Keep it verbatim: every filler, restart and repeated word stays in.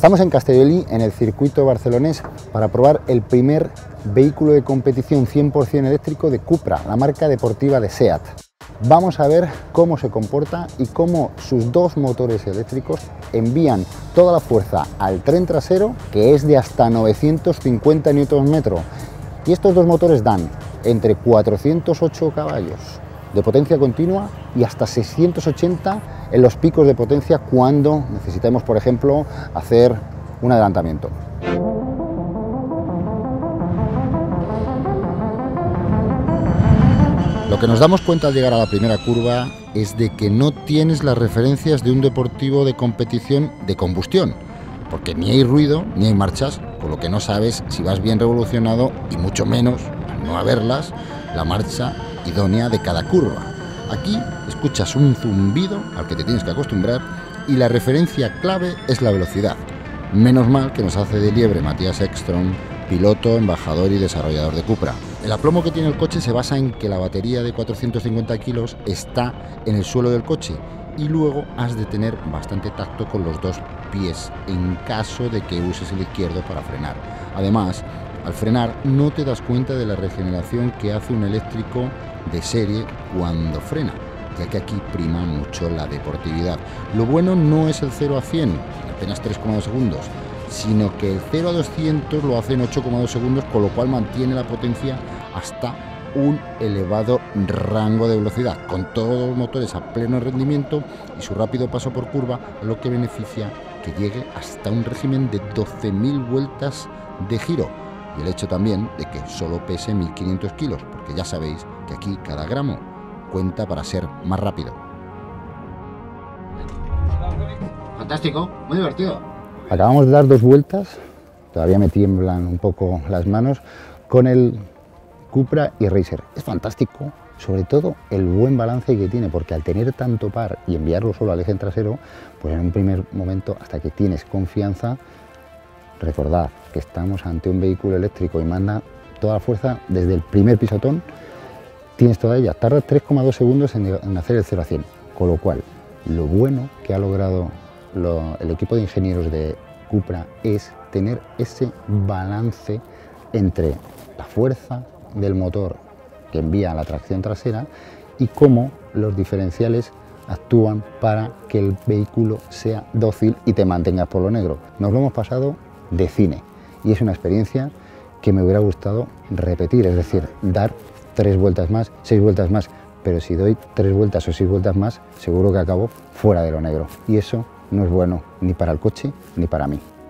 Estamos en Castellolí, en el circuito barcelonés, para probar el primer vehículo de competición cien por cien eléctrico de Cupra, la marca deportiva de SEAT. Vamos a ver cómo se comporta y cómo sus dos motores eléctricos envían toda la fuerza al tren trasero, que es de hasta novecientos cincuenta newton metros. Y estos dos motores dan entre cuatrocientos ocho caballos de potencia continua y hasta seiscientos ochenta en los picos de potencia cuando necesitemos, por ejemplo, hacer un adelantamiento. Lo que nos damos cuenta al llegar a la primera curva es de que no tienes las referencias de un deportivo de competición de combustión, porque ni hay ruido ni hay marchas, con lo que no sabes si vas bien revolucionado y mucho menos, al no haberlas, la marcha idónea de cada curva. Aquí escuchas un zumbido al que te tienes que acostumbrar y la referencia clave es la velocidad. Menos mal que nos hace de liebre Matías Ekström, piloto, embajador y desarrollador de Cupra. El aplomo que tiene el coche se basa en que la batería de cuatrocientos cincuenta kilos está en el suelo del coche y luego has de tener bastante tacto con los dos pies en caso de que uses el izquierdo para frenar. Además, al frenar no te das cuenta de la regeneración que hace un eléctrico de serie cuando frena, ya que aquí prima mucho la deportividad. Lo bueno no es el cero a cien en apenas tres coma dos segundos, sino que el cero a doscientos lo hace en ocho coma dos segundos, con lo cual mantiene la potencia hasta un elevado rango de velocidad, con todos los motores a pleno rendimiento y su rápido paso por curva, lo que beneficia que llegue hasta un régimen de doce mil vueltas de giro. Y el hecho también de que solo pese mil quinientos kilos, porque ya sabéis que aquí cada gramo cuenta para ser más rápido. Fantástico, muy divertido. Acabamos de dar dos vueltas, todavía me tiemblan un poco las manos, con el Cupra e-Racer. Es fantástico, sobre todo el buen balance que tiene, porque al tener tanto par y enviarlo solo al eje trasero, pues en un primer momento, hasta que tienes confianza, recordad que estamos ante un vehículo eléctrico y manda toda la fuerza desde el primer pisotón, tienes toda ella. Tarda tres coma dos segundos en, en hacer el cero a cien, con lo cual lo bueno que ha logrado lo, el equipo de ingenieros de Cupra es tener ese balance entre la fuerza del motor que envía la tracción trasera y cómo los diferenciales actúan para que el vehículo sea dócil y te mantengas por lo negro. Nos lo hemos pasado de cine y es una experiencia que me hubiera gustado repetir, es decir, dar tres vueltas más, seis vueltas más, pero si doy tres vueltas o seis vueltas más, seguro que acabo fuera de lo negro y eso no es bueno ni para el coche ni para mí.